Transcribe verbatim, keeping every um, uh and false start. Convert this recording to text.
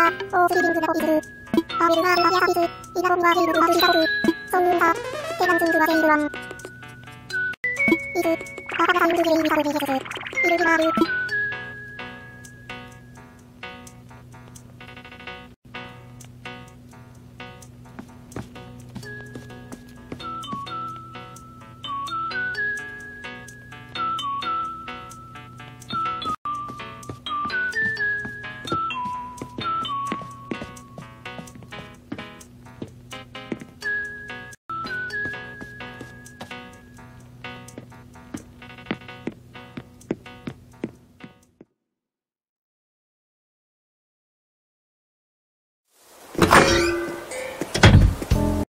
は、オースリビングがコピーする。アベルマールはギアサビス。イラボンはヘイルブはルシカボク。ソンヌンタ。テガンツンクはセイルワン。イズ。アパガサインズゲレインカルビジェス。イルギマール。